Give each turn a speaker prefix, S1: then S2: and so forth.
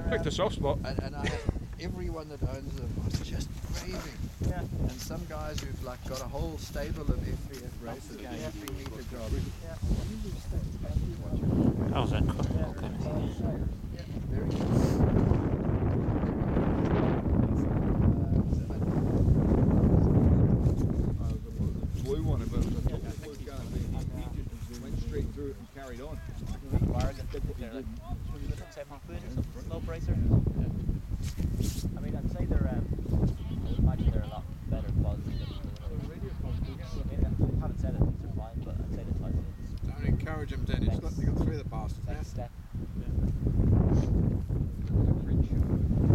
S1: picked a soft spot.
S2: And everyone that owns them was just raving.
S3: Yeah.
S2: And some guys who've like got a whole stable of F3F racers, 3-meter jobs.
S3: Yeah.
S4: Oh, is that cool?
S3: Yeah.
S4: Okay.
S2: Very good.
S1: The blue one, but it was going to be went straight through it and carried on.
S3: Bars that they're like 70 quid or something, slow bracer. I mean, I'd say they're, I would imagine they're a lot better quality than the I haven't said it, these are fine, but I'd say the Titans.
S5: Don't encourage them, Dennis. Look, they've got three of the bastards
S3: Next
S5: now.
S3: step.